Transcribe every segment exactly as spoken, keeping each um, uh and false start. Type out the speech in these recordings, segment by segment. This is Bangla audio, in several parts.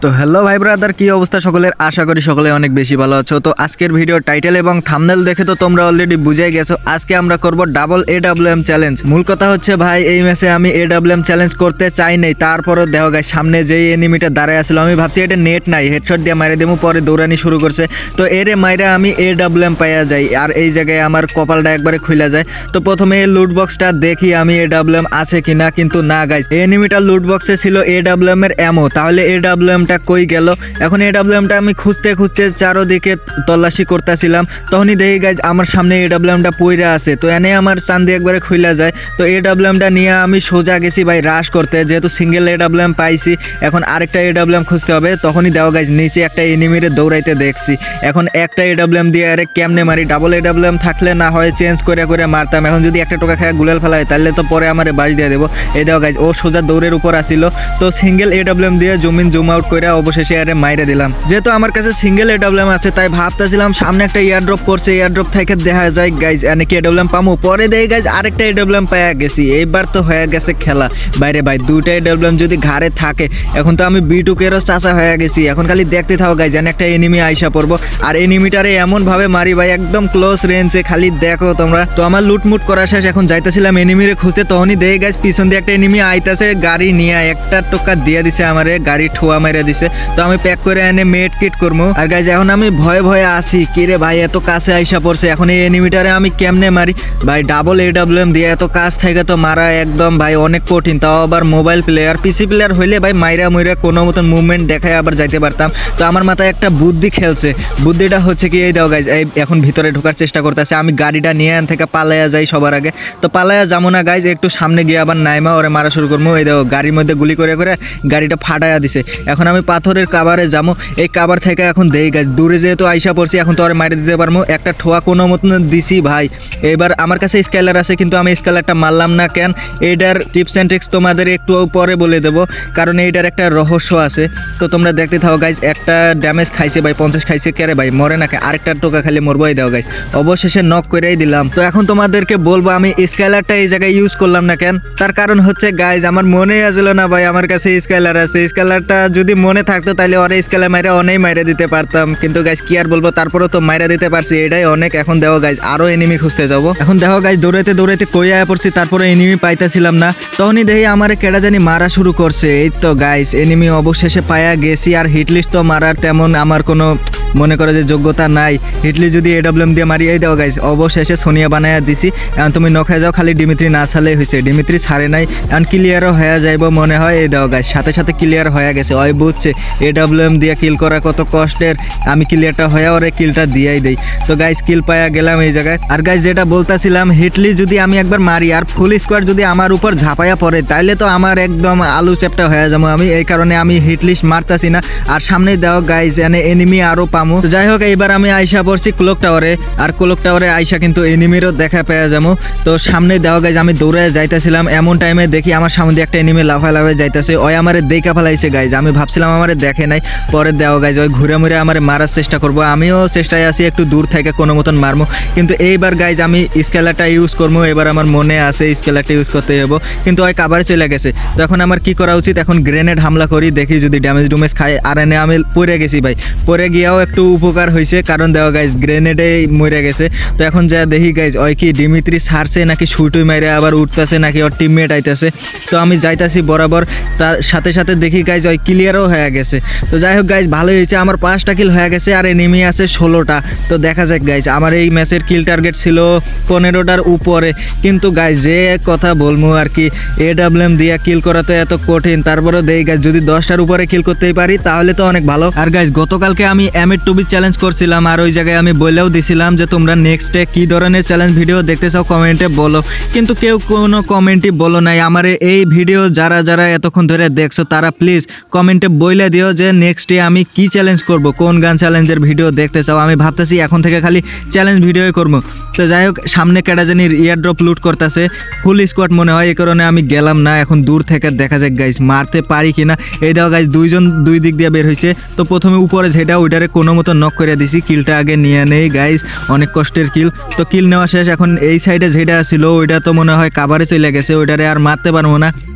তো হ্যালো ভাই ব্রাদার, কি অবস্থা সকলের? আশা করি সকলে অনেক বেশি ভালো আছো। তো আজকের ভিডিও টাইটেল এবং থাম্বনেল দেখে তো তোমরা অলরেডি বুঝেই গেছো আজকে আমরা করব ডাবল এডব্লিউএম চ্যালেঞ্জ। মূল কথা হচ্ছে ভাই, এই ম্যাচে আমি এডব্লিউএম চ্যালেঞ্জ করতে চাই নাই, তারপরও দেখো গাইস সামনে যেই এনিমিটা দাঁড়ায় আসলো, আমি ভাবছি এটা নেট নাই, হেডশট দিয়ে মাইরে দেবো, পরে দৌড়ানি শুরু করছে। তো এরে মাইরা আমি এডব্লিউএম পাইয়া যাই, আর এই জায়গায় আমার কপালটা একবারে খুলে যায়। তো প্রথমে এই লুট বক্সটা দেখি আমি এডব্লিউএম আছে কিনা, কিন্তু না গাইস, এনিমিটা লুট বক্সে ছিল এডব্লিউএম এর এমো। তাহলে এডব্লিউএমটা কই গেল? এখন এডব্লিউএমটা আমি খুঁজতে খুঁজতে চারোদিকে তল্লাশি করতেছিলাম, তখনই দেখি গাইজ আমার সামনে এডব্লিউএমটা পইরা আছে। তো এনে আমার চান্দি একবারে খুইলা যায়। তো এডব্লিউএমটা নিয়ে আমি সোজা গেছি ভাই রাশ করতে, যেহেতু সিঙ্গেল এডব্লিউএম পাইছি, এখন আরেকটা এডব্লিউএম খুঁজতে হবে। তখনই দেওয়া গাইজ নিচে একটা এনিমিরে দৌড়াইতে দেখছি। এখন একটা এডব্লিউএম দিয়ে আরে কেমনে মারি? ডাবল এডব্লিউএম থাকলে না হয় চেঞ্জ করে করে মারতাম, এখন যদি একটা টোকা খায় গুলাল ফেলা হয় তাহলে তো পরে আমার বাড়ি দিয়ে দেবো। এই দেওয়া গাইজ ও সোজা দৌড়ের উপর আসিল। তো সিঙ্গেল এডব্লিউএম দিয়ে জুম ইন জুম আউট করে অবশেষে আরে মাইরে দিলাম। যেহেতু আমার কাছে সিঙ্গেল এডব্লিউএম আছে, তাই ভাবতেছিলাম সামনে একটা এয়ারড্রপ করছে, এয়ারড্রপ থেকে দেখা যায় গাইজ এনে কি এডব্লিউএম পামু। পরে দেখি গাইজ আরেকটা এডব্লিউএম পাইয়া গেছি। এইবার তো হয়ে গেছে খেলা। বাইরে ভাই দুইটা এডব্লিউএম যদি ঘাড়ে থাকে, এখন তো আমি বি টু কেরও চাচা হয়ে গেছি। এখন খালি দেখতে থাকো গাইজ, এনে একটা এনিমি আইসা পড়বো, আর এনিমিটারে এমন ভাবে মারি ভাই একদম ক্লোজ রেঞ্জে, খালি দেখো তোমরা। তো আমার লুটমুট করা শেষ, এখন যাইতেছিলাম এনিমিরে খুঁজতে, তখনই দেখি গাইজ পিছন দিয়ে একটা এনিমি আইতাছে, গাড়ি নিয়ে একটা টোকা দিয়ে দিছে আমারে, গাড়ি ঠোয়া মাইরা দিছে। তো আমি প্যাক করে এনে মেড কিট করবো। আর গাইজ এখন আমি ভয়ে ভয়ে আসি, কিরে ভাই এত কাছে আইসা পড়ছে, এখন এই এনিমিটারে আমি কেমনে মারি? ভাই ডাবল এডব্লিউএম দিয়ে এত কাছ থেকে তো মারা একদম ভাই অনেক কঠিন, তাও আবার মোবাইল প্লেয়ার। পিসি প্লেয়ার হইলে ভাই মাইরা মইরা কোনো মতন মুভমেন্ট দেখায় আবার যাইতে পারতাম। তো আমার মাথায় একটা বুদ্ধি খেলছে, বুদ্ধিটা হচ্ছে কি, এই দাও গাইজ, এই এখন ভিতরে ঢোকার চেষ্টা করতেছে, আমি গাড়িটা নিয়ে আন থেকে পালাইয়া যাই সবার আগে। তো পালাইয়া যাবো না গাইজ, একটু সামনে গিয়ে আবার নাইমা ওরে মারা শুরু করবো। এই দাও গাড়ির মধ্যে গুলি করে করে গাড়িটা ফাটাইয়া দিছে। এখন আমি পাথরের কাভারে যাবো, এই কাভার থেকে এখন দেই গাছ দূরে যেহেতু আইসা পড়ছি, এখন তো আর মারি দিতে পারবো। একটা ঠোয়া কোনো মতন দিছি ভাই। এবার আমার কাছে স্কেলার আছে, কিন্তু আমি স্কেলারটা মারলাম না কেন? এইটার টিপস অ্যান্ড ট্রিক্স তোমাদের একটু পরে বলে দেবো, কারণ এইটার একটা রহস্য আছে। তো তোমরা দেখতে থাকো গাইজ। একটা ড্যামেজ খাইছে ভাই, পঞ্চাশ খাইছে, কেরে ভাই মরে না, আরেকটা টোকা খালি মরবই দাও গাইজ। অবশেষে নক করেই দিলাম। তো এখন তোমাদেরকে বলবো আমি স্কেলারটা এই জায়গায় ইউজ করলাম না কেন? তার কারণ হচ্ছে গাইজ আমার মনেই আসলো না ভাই আমার কাছে স্কেলার আছে। স্কেলারটা যদি মনে থাকতো তাহলে ওরা স্কেলার মাইরে অনেক মাইরে দিতে পারতাম, কিন্তু গাইজ কি আর বলবো, তারপরেও তো মাইরা দিতে পারছি, এটাই অনেক। এখন দেখো গাইজ আরো এনিমি খুঁজতে যাবো। এখন দেখো গাইজ দৌড়াইতে দৌড়াইতে কই আয়া পড়ছি, তারপরে এনিমি পাইতেছিলাম না, তখনই দেখি আমার কেডা জানি মারা শুরু করছে। এই তো গাইজ এনিমি অবশেষে পায়া গেছি। আর হিটলিস্ট তো মারার তেমন আমার কোনো মনে করে যে যোগ্যতা নাই, হিটলি যদি এডব্লিউএম দিয়ে মারি। এই দাও গাইজ অবশেষে সোনিয়া বানায়া দিছি। এখন তুমি নখায় যাও, খালি ডিমিত্রি না ছাড়লেই হয়েছে। ডিমিত্রি ছাড়ে নাই, এখন ক্লিয়ারও হয়ে যাইব মনে হয়। এই দাও গাইজ সাথে সাথে ক্লিয়ার হয়ে গেছে। ওই বুঝছে এডব্লিউএম দিয়ে কিল করা কত কষ্টের, আমি ক্লিয়ারটা হয়ে ওরে কিলটা দিয়াই দেই। তো গাইজ কিল পায়া গেলাম এই জায়গায়। আর গাইজ যেটা বলতেছিলাম, হিটলি যদি আমি একবার মারি আর ফুল স্কোয়াড যদি আমার উপর ঝাঁপাইয়া পড়ে, তাইলে তো আমার একদম আলু চ্যাপটা হয়ে যাবো আমি। এই কারণে আমি হিটলিস্ট মারতাছি না। আর সামনে দাও গাইজ এনে এনিমি আরো পামু। তো যাই হোক, এইবার আমি আইসা পড়ছি ক্লক টাওয়ারে, আর ক্লক টাওয়ারে আইসা কিন্তু এনিমিরও দেখা পেয়ে যাবো। তো সামনে দেওয়া গাইজ আমি দৌড়ে যাইতেছিলাম, এমন টাইমে দেখি আমার সামনে দিয়ে একটা এনিমি লাফা লাফায় যাইতেছে। ওই আমারে দেখা ফেলাইছে গাইজ, আমি ভাবছিলাম আমারে দেখে নাই। পরে দেওয়া গাইজ ওই ঘুরে মুড়ে আমার মারার চেষ্টা করবো। আমিও চেষ্টায় আছি একটু দূর থেকে কোনো মতন মারবো, কিন্তু এইবার গাইজ আমি স্কেলারটা ইউজ করবো। এবার আমার মনে আছে স্কেলারটা ইউজ করতে যাবো, কিন্তু ওই কাভারে চলে গেছে। তো এখন আমার কি করা উচিত? এখন গ্রেনেড হামলা করি, দেখি যদি ড্যামেজ ডুমেজ খায়। আর এনে আমি পড়ে গেছি ভাই, পরে গিয়াও একটু উপকার হয়েছে, কারণ দেওয়া গাইজ গ্রেনেডে মরে গেছে। তো এখন যা দেখি গাইজ ওই কি ডিমিত্রি সারছে নাকি শুটুই মাইরে আবার উঠতেছে, নাকি ওর টিমমেট আইতেছে। তো আমি যাইতাছি বরাবর, তার সাথে সাথে দেখি গাইজ ওই ক্লিয়ারও হয়ে গেছে। তো যাই হোক গাইজ ভালোই হয়েছে, আমার পাঁচটা কিল হয়ে গেছে আর এনিমি আছে ষোলোটা। তো দেখা যাক গাইজ, আমার এই ম্যাচের কিল টার্গেট ছিল পনেরোটার উপরে, কিন্তু গাইজ যে কথা বলবো আর কি, এডব্লিউএম দিয়ে কিল করা তো এত কঠিন, তারপরেও দেখি গাইজ যদি দশটার উপরে কিল করতেই পারি তাহলে তো অনেক ভালো। আর গাইজ গতকালকে আমি এম এর টুবি চ্যালেঞ্জ করছিলাম, আর ওই জায়গায় আমি বলেও দিছিলাম যে তোমরা নেক্সটে কী ধরনের চ্যালেঞ্জ ভিডিও দেখতে চাও কমেন্টে বলো, কিন্তু কেউ কোনো কমেন্টই বলো নাই। আমার এই ভিডিও যারা যারা এতক্ষণ ধরে দেখছো তারা প্লিজ কমেন্টে বলে দিও যে নেক্সটে আমি কি চ্যালেঞ্জ করব, কোন গান চ্যালেঞ্জের ভিডিও দেখতে চাও। আমি ভাবতেছি এখন থেকে খালি চ্যালেঞ্জ ভিডিওই করবো। তো যাই হোক, সামনে ক্যাটাজানির ইয়ারড্রপ লুট করতেছে, ফুল স্কোয়াড মনে হয়, এই কারণে আমি গেলাম না। এখন দূর থেকে দেখা যাক গাইজ মারতে পারি কিনা। এই দাও গাইজ দুইজন দুই দিক দিয়ে বের হয়েছে। তো প্রথমে উপরে যেটা ওইটারে কোনো মতো নক করে দিছি, কিলটা আগে নিয়ে নেই গাইজ, অনেক কষ্টের কিল। তো কিল নেওয়া শেষ। এখন এই সাইডে যেটা ছিল ওইটা তো মনে হয় কাভারে চলে গেছে, ওইটারে আর মারতে পারবো না।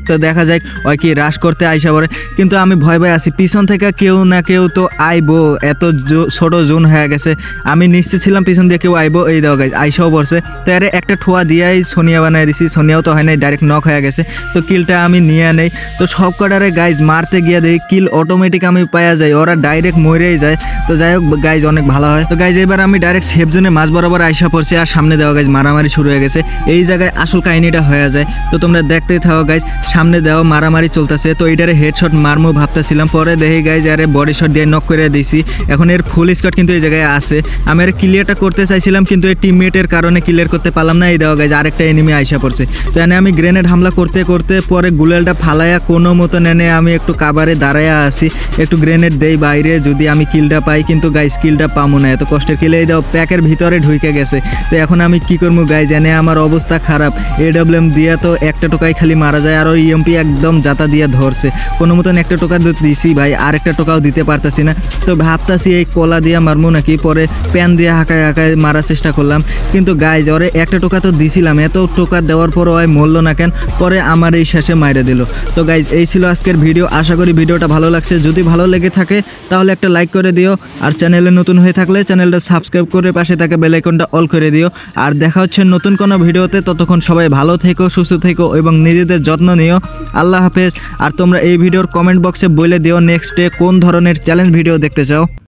তো দেখা যায় ওই কি রাশ করতে আইসা পড়ে, কিন্তু আমি ভয় ভয় আছি পিছন থেকে কেউ না কেউ তো আইবো, এত ছোট জোন হয়ে গেছে আমি নিশ্চিত ছিলাম পিছন দিয়ে কেউ আইবো। এই দাও গাইজ আইসাও পড়ছে, তো এর একটা ঠোয়া দিয়াই সোনিয়া বানাই দিছি, সোনিয়াও তো হয় নাই, ডাইরেক্ট নক হয়ে গেছে। তো কিলটা আমি নিয়ে নেই, তো সব কটারে গাইজ মারতে গিয়ে দেখি কিল অটোমেটিক আমি পাওয়া যাই, ওরা ডাইরেক্ট মরেই যায়। তো যাই হোক গাইজ অনেক ভালো হয়। তো গাইজ এবার আমি ডাইরেক্ট সেফ জোনে মাঝ বরাবর আইসা পড়ছি, আর সামনে দেওয়া গাইজ মারামারি শুরু হয়ে গেছে। এই জায়গায় আসল কাহিনীটা হয়ে যায়, তো তোমরা দেখতেই থাকো গাইজ। সামনে দেওয়া মারামারি চলতেছে, তো এইটারে হেডশট মারমু ভাবতেছিলাম, পরে দেখি গাইজ আরে বডি শট দিয়ে নক করে দিছি। এখন এর ফুল স্কোয়াড কিন্তু এই জায়গায় আছে, আমি আর ক্লিয়ারটা করতে চাইছিলাম কিন্তু এই টিমমেটের কারণে ক্লিয়ার করতে পারলাম না। এই দেওয়া গাইজ আরেকটা এনিমি আইসা পড়ছে, তো এনে আমি গ্রেনেড হামলা করতে করতে পরে গুলেলটা ফালাইয়া কোনো মতো এনে আমি একটু কাবারে দাঁড়াইয়া আসি, একটু গ্রেনেড দেই বাইরে যদি আমি কিলটা পাই, কিন্তু গাইজ কিলটা পামো না, এত কষ্টের কিলে। এই দাও প্যাকের ভিতরে ঢুকে গেছে, তো এখন আমি কি করবো গাইজ, এনে আমার অবস্থা খারাপ। এডব্লিউএম দিয়া তো একটা টোকাই খালি মারা যায়, আর ওই ইএমপি একদম জাতা দিয়া ধরছে, কোনো মতন একটা টোকা দিছি ভাই, আর একটা টোকাও দিতে পারতাছি না। তো ভাবতাছি এই কলা দিয়া মারমু নাকি, পরে প্যান দিয়ে হাঁকায় হাঁকায় মারার চেষ্টা করলাম, কিন্তু গাইজ ওরে একটা টোকা তো দিছিলাম, এত টোকা দেওয়ার পরও ওই মরলো না কেন, পরে আমার এই শেষে মাইরে দিল। তো গাইজ এই ছিল আজকের ভিডিও, আশা করি ভিডিওটা ভালো লাগছে, যদি ভালো লেগে থাকে তাহলে একটা লাইক করে দিও, আর চ্যানেলে নতুন হয়ে থাকলে চ্যানেলটা সাবস্ক্রাইব করে পাশে থাকা বেল আইকনটা অল করে দিও। আর দেখা হচ্ছে নতুন কোনো ভিডিওতে, ততক্ষণ সবাই ভালো থেকো, সুস্থ থেকো এবং নিজেদের যত্ন নিও। আল্লাহ হাফেজ। আর তোমরা এই ভিডিওর কমেন্ট বক্সে বলে দিও নেক্সটে কোন ধরনের চ্যালেঞ্জ ভিডিও দেখতে চাও।